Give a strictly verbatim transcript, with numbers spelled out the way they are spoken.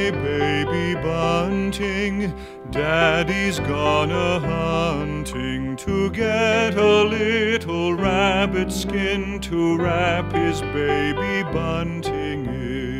Hey, baby Bunting, Daddy's gone a-hunting to get a little rabbit skin to wrap his baby Bunting in.